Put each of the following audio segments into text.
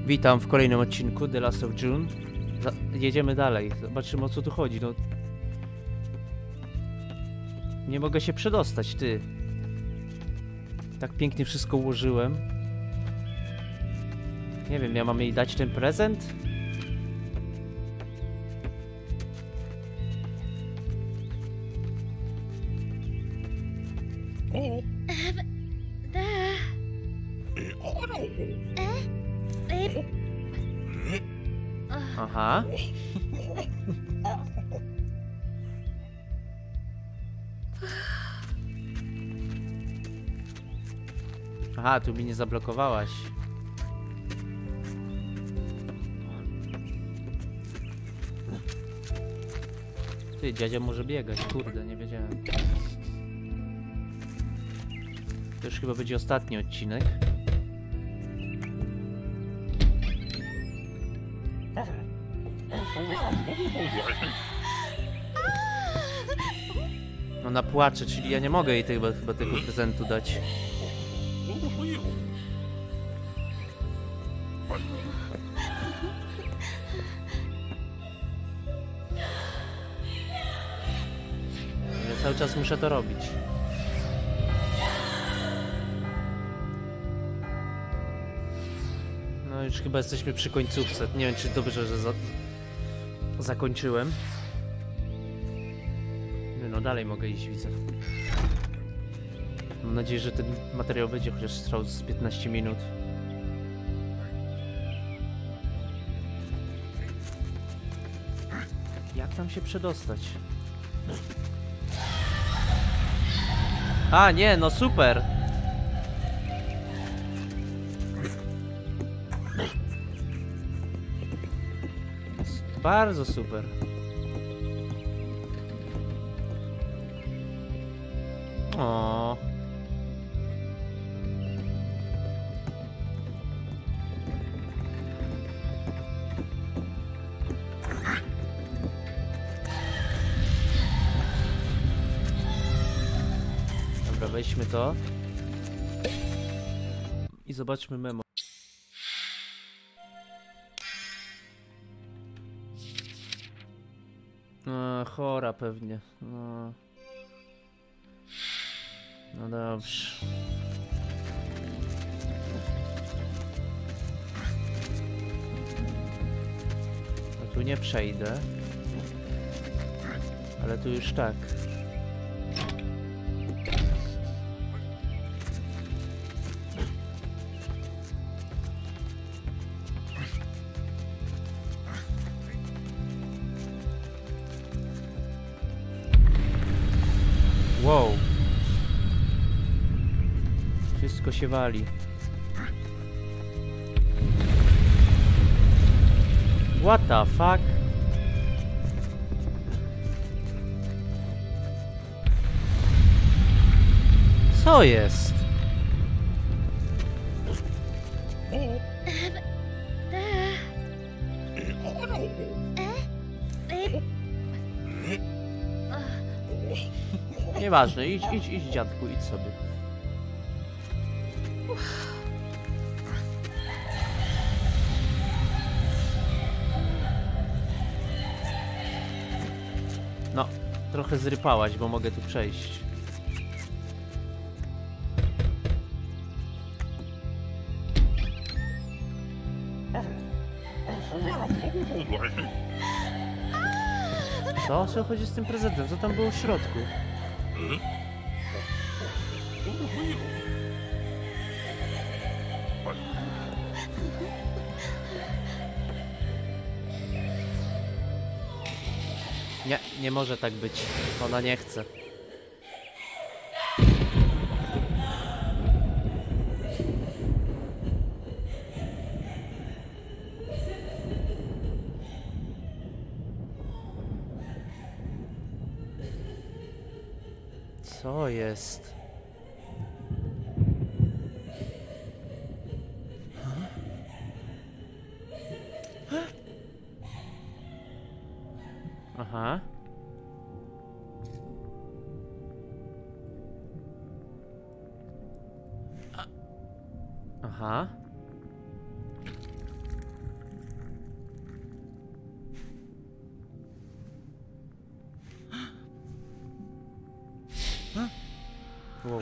Witam w kolejnym odcinku The Last of June. Jedziemy dalej, zobaczymy o co tu chodzi, no. Nie mogę się przedostać, ty. Tak pięknie wszystko ułożyłem. Nie wiem, ja mam jej dać ten prezent? Aha. Aha, tu mi nie zablokowałaś. Ty, dziadzia może biegać, kurde, nie wiedziałem. To już chyba będzie ostatni odcinek. Ona płacze, czyli ja nie mogę jej chyba tego prezentu dać. Ja cały czas muszę to robić. No już chyba jesteśmy przy końcówce. Nie wiem, czy dobrze, że zakończyłem. No dalej mogę iść, widzę. Mam nadzieję, że ten materiał będzie chociaż trwał z 15 minut. Jak tam się przedostać? A, nie, no super! Bardzo super. O. Dobra, weźmy to. I zobaczmy memo. Chora pewnie. No dobrze. No tu nie przejdę. Ale tu już tak. Wow. Wszystko się wali. What the fuck? Co jest? Nieważne, idź dziadku, idź sobie. No, trochę zrypałaś, bo mogę tu przejść. Co? O co chodzi z tym prezentem? Co tam było w środku? Nie, nie może tak być. Ona nie chce. Co jest? Aha. Aha. Wow.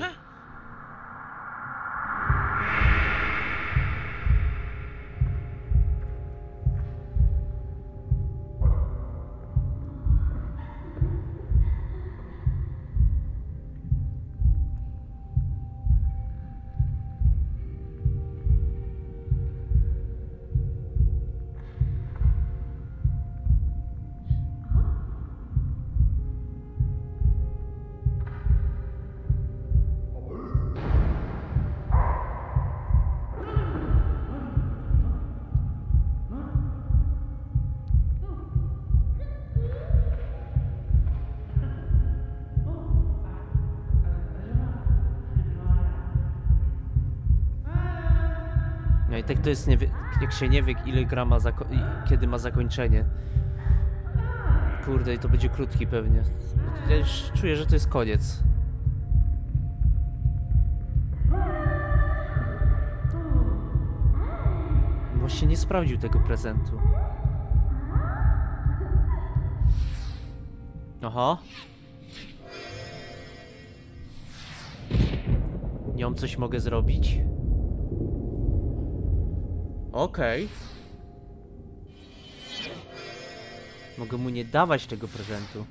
No i tak to jest, jak się nie wie, ile gra ma kiedy ma zakończenie. Kurde, i to będzie krótki pewnie. Ja już czuję, że to jest koniec. Właśnie nie sprawdził tego prezentu. Aha. Nią coś mogę zrobić? Okej. Mogę mu nie dawać tego prezentu.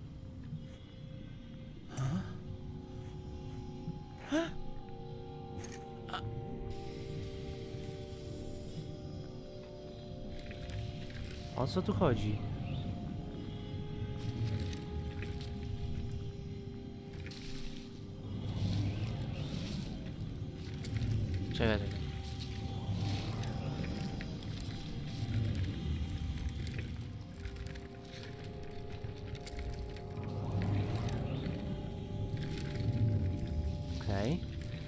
O co tu chodzi? Czekaj. Okej.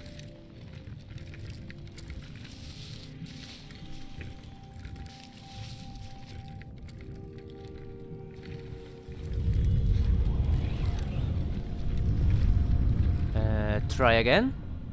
Try again?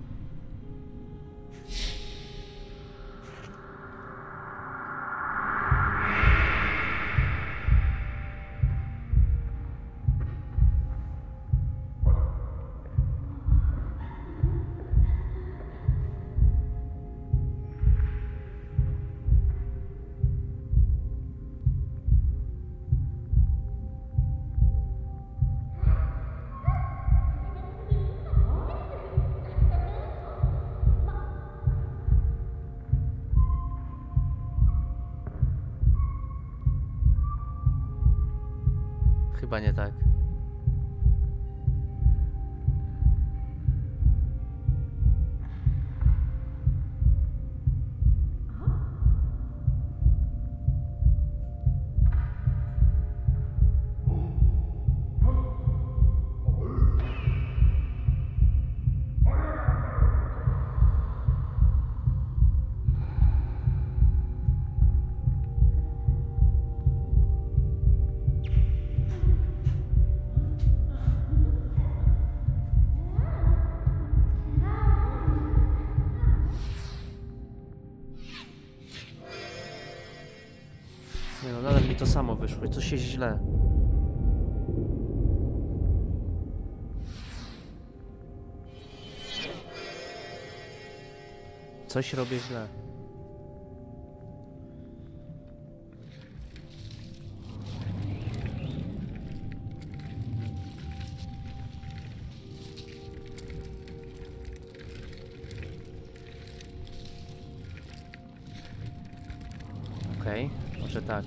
Chyba nie tak. Nie no, nadal mi to samo wyszło. Coś jest źle. Coś robię źle. Okej, może tak.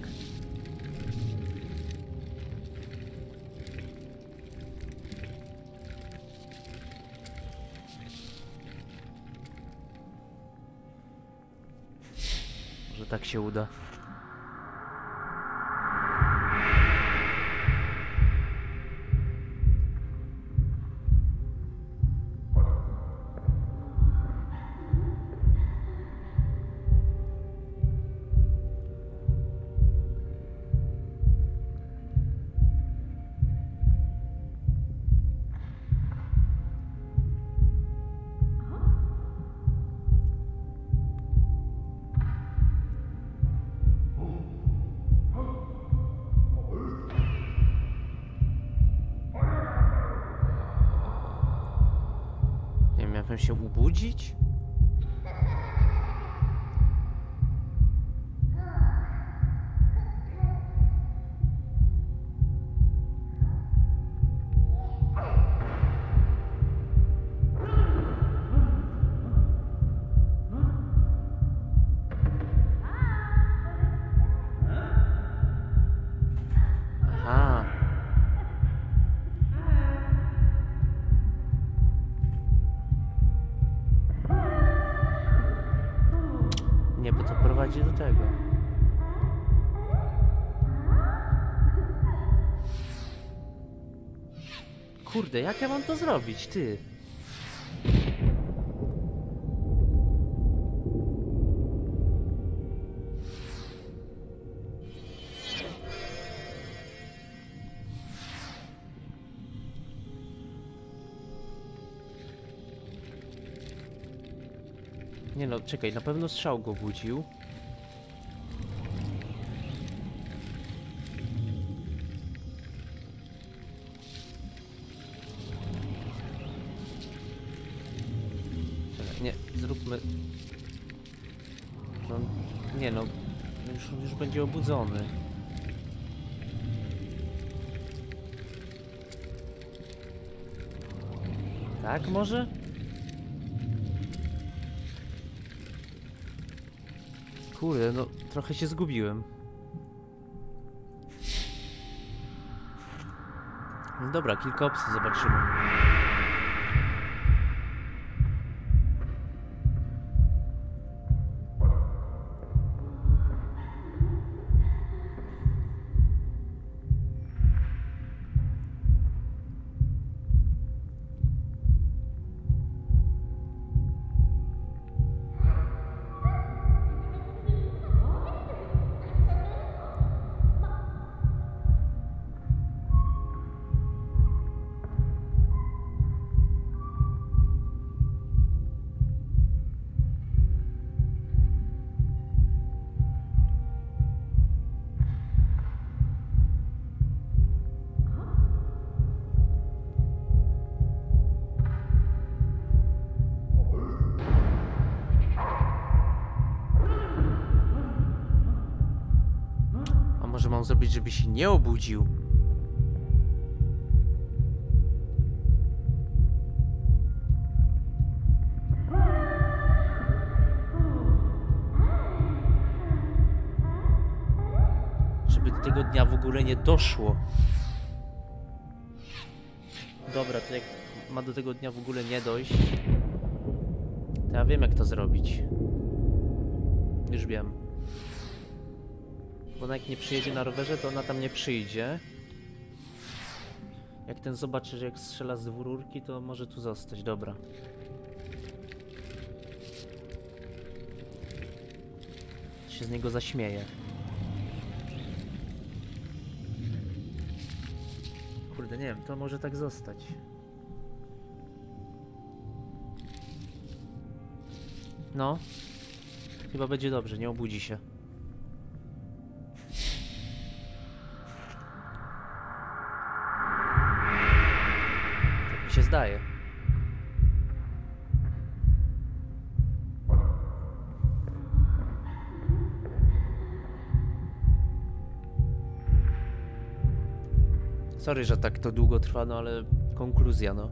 Może tak się uda. potem się ubudzić? Aha. Nie, bo to prowadzi do tego. Kurde, jak ja mam to zrobić, ty? Nie no, czekaj, na pewno strzał go budził. Czekaj, nie, zróbmy... No, nie no, już będzie obudzony. Tak może? Kurde, no trochę się zgubiłem. No dobra, kilka opcji zobaczymy. Może mam zrobić, żeby się nie obudził? Żeby do tego dnia w ogóle nie doszło. Dobra, to jak ma do tego dnia w ogóle nie dojść, to ja wiem, jak to zrobić. Już wiem. Bo ona jak nie przyjedzie na rowerze, to ona tam nie przyjdzie. Jak ten zobaczy, że jak strzela z dwururki, to może tu zostać. Dobra. Się z niego zaśmieje. Kurde, nie wiem, to może tak zostać. No. Chyba będzie dobrze, nie obudzi się. Się zdaje. Sorry, że tak to długo trwa, no ale konkluzja, no.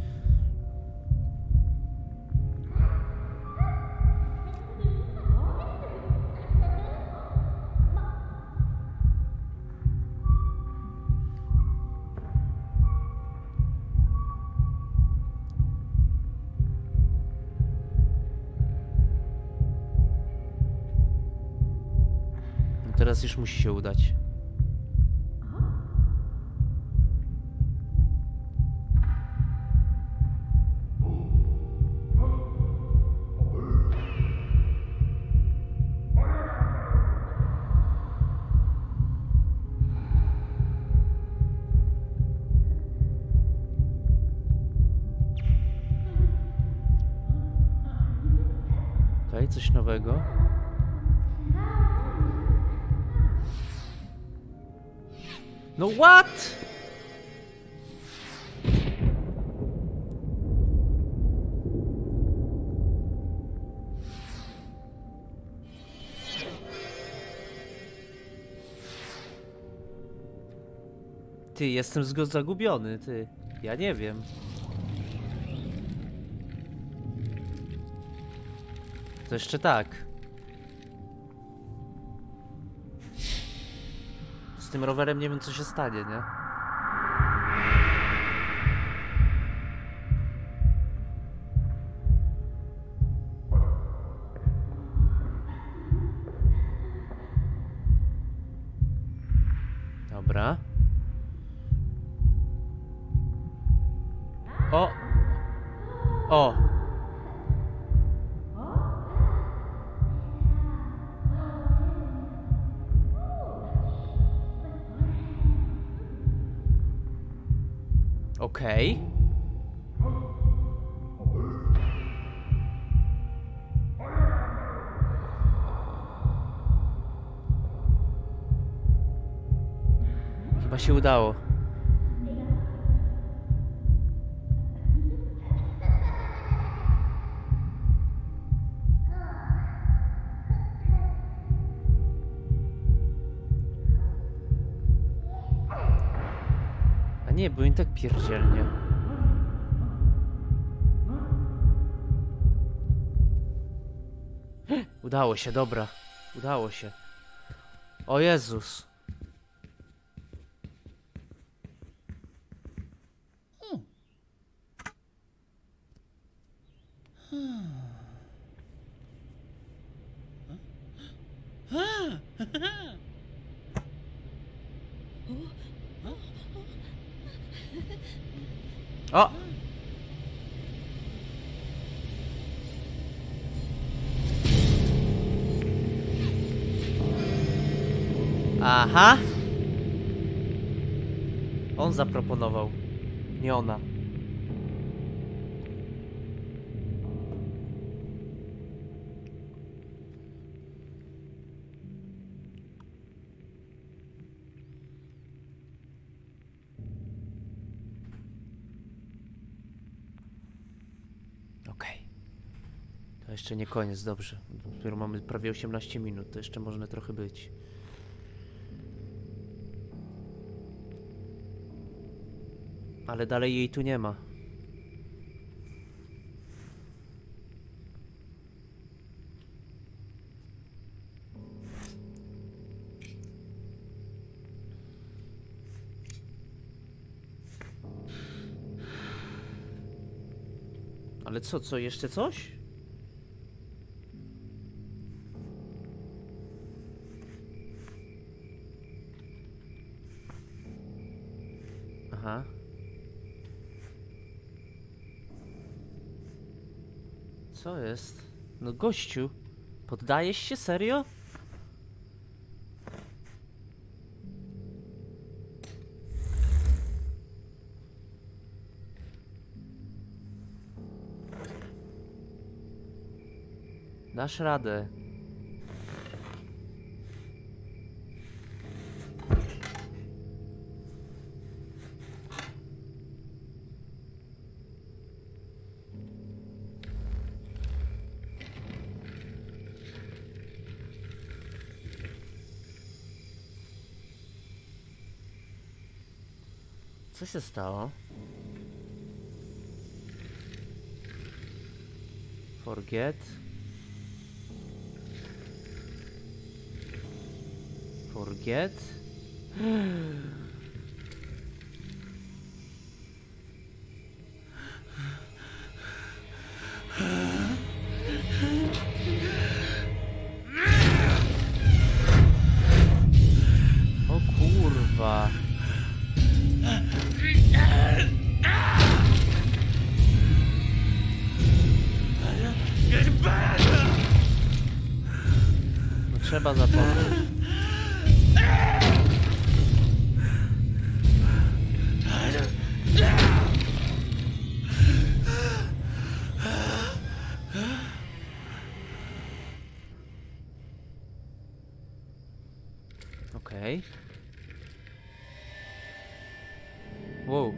Teraz już musi się udać. Okej, coś nowego. No what? Ty, jestem zagubiony, ty. Ja nie wiem. To jeszcze tak. Z tym rowerem nie wiem, co się stanie, nie? Dobra. O! O! Okej. Chyba się udało. A nie, bo im tak pierdzielnie. Udało się, dobra. Udało się. O Jezus. O! Aha! On zaproponował. Nie ona. Okej. To jeszcze nie koniec, dobrze. Dopiero mamy prawie 18 minut, to jeszcze można trochę być. Ale dalej jej tu nie ma. Ale co, jeszcze coś? Aha. Co jest? No gościu, poddajesz się? Serio? Dasz radę. Co się stało? Forget. Forget. O kurwa. No trzeba zapomnieć. Okej. Wow.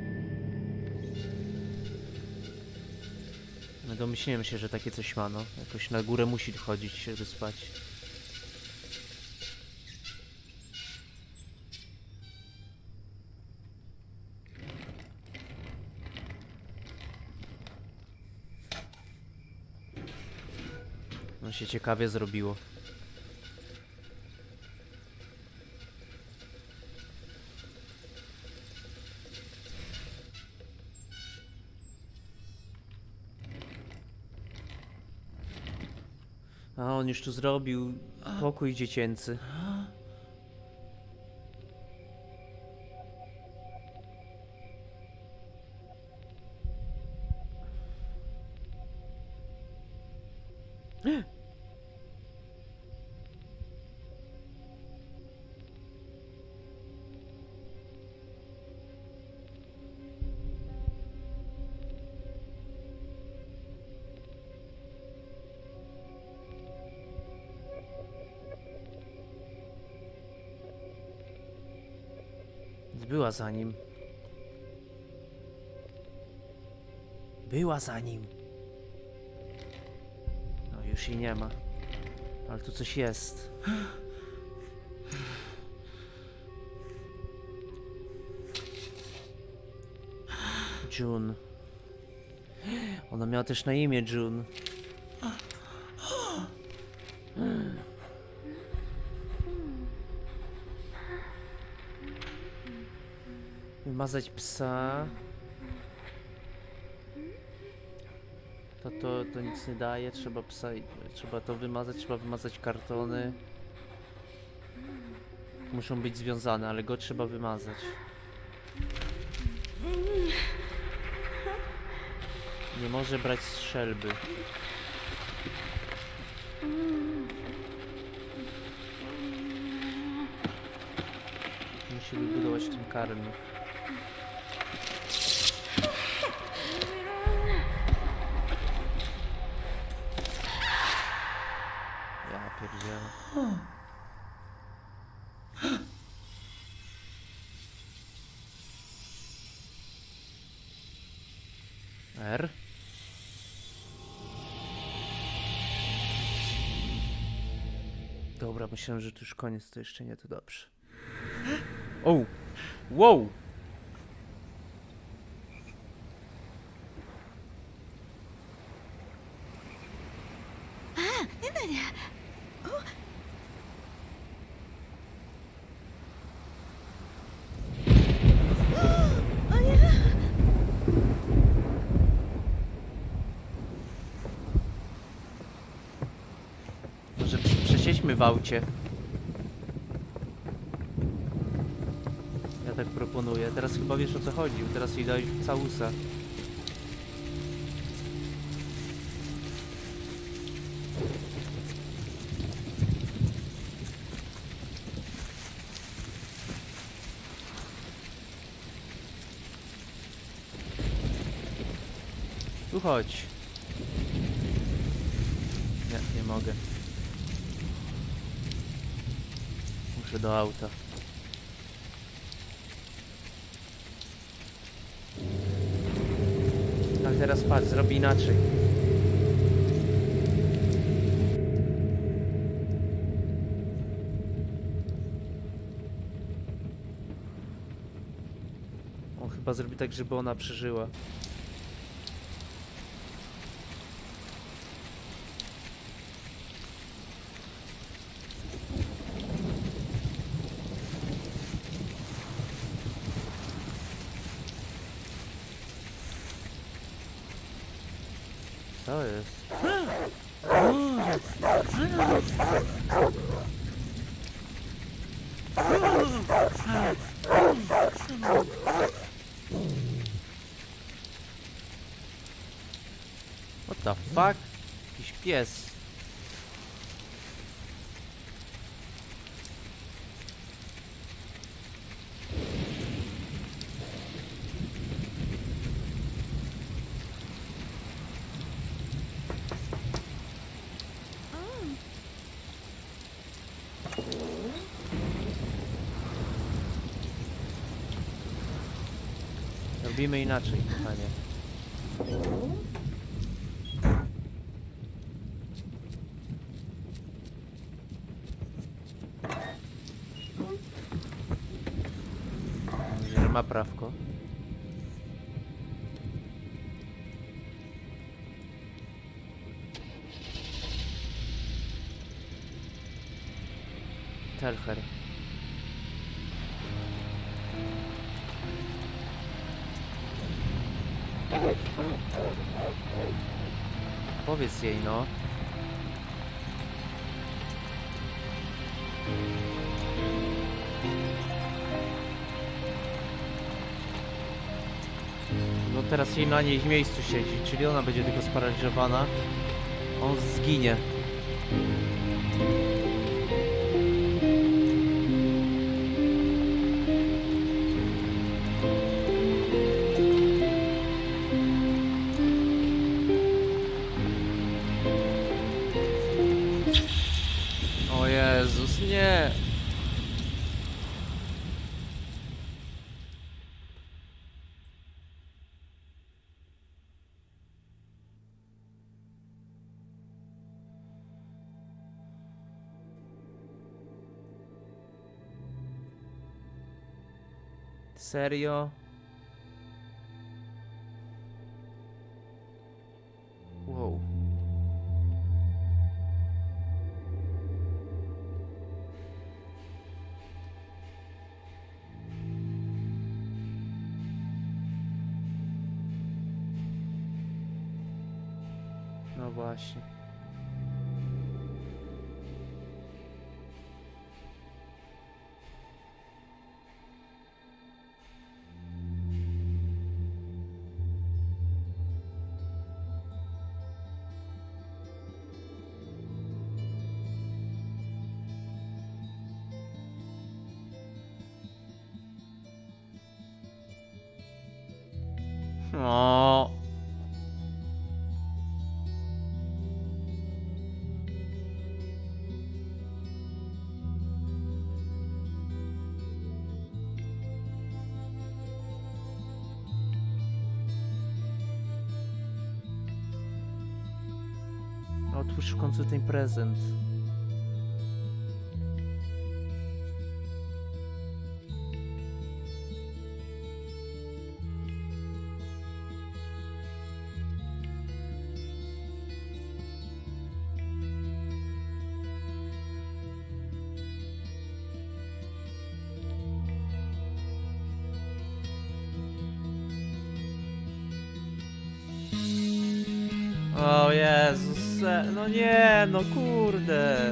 No domyśliłem się, że takie coś ma, no. Jakoś na górę musi chodzić, żeby spać. się ciekawie zrobiło. A on już tu zrobił pokój dziecięcy. Była za nim. Była za nim. No już jej nie ma. Ale tu coś jest. June. Ona miała też na imię June. Wymazać psa. To nic nie daje, trzeba psa, trzeba to wymazać, trzeba wymazać kartony. Muszą być związane, ale go trzeba wymazać. Nie może brać strzelby. Musi wybudować ten karmnik. Ja pierdzielę. R. Dobra, myślałem, że to już koniec, to jeszcze nie, to dobrze. O! Wow! Może przesieźmy w aucie. Ja tak proponuję. Teraz chyba wiesz, o co chodzi. Teraz jej daj całusa. Tu chodź. Nie mogę. Muszę do auta. Tak, teraz patrz, zrobi inaczej. On chyba zrobi tak, żeby ona przeżyła. Co jest? What the fuck? Jakiś pies. Robimy inaczej, kochanie. Że ma prawko. Telher. Powiedz jej, no. No teraz jej na niej w miejscu siedzi, czyli ona będzie tylko sparaliżowana. On zginie. O Jezus, nie! Serio? Wow. No właśnie. O. Otwórz w końcu ten prezent. O Jezus, no nie, no kurde.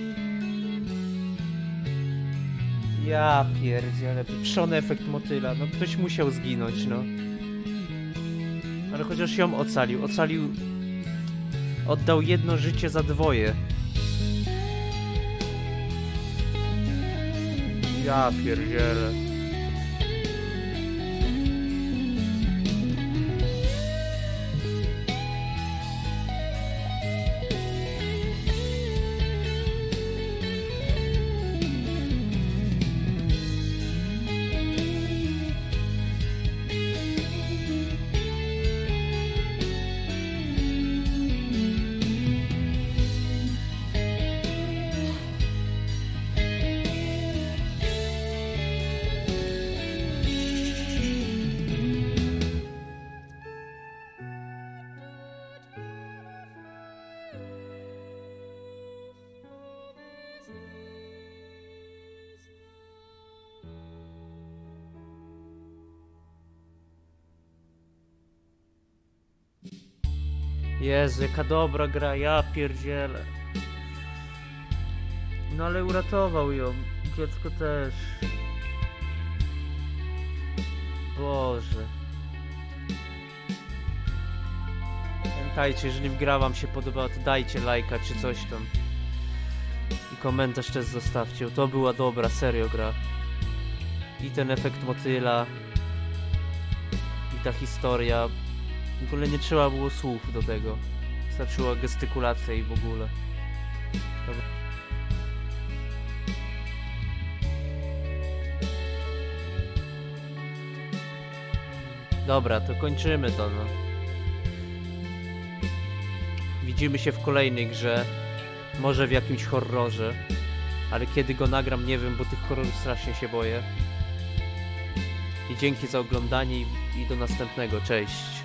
Ja pierdzielę, pieprzony efekt motyla, no ktoś musiał zginąć, no. Ale chociaż ją ocalił, oddał jedno życie za dwoje. Ja pierdzielę. Jezu, jaka dobra gra, ja pierdzielę. No ale uratował ją, dziecko też. Boże. Pamiętajcie, jeżeli gra wam się podobała, to dajcie lajka czy coś tam. I komentarz też zostawcie, to była dobra, serio gra. I ten efekt motyla. I ta historia. W ogóle nie trzeba było słów do tego. Wystarczyła gestykulacja i w ogóle. Dobra, to kończymy to, no. Widzimy się w kolejnej grze. Może w jakimś horrorze. Ale kiedy go nagram, nie wiem, bo tych horrorów strasznie się boję. I dzięki za oglądanie i do następnego. Cześć.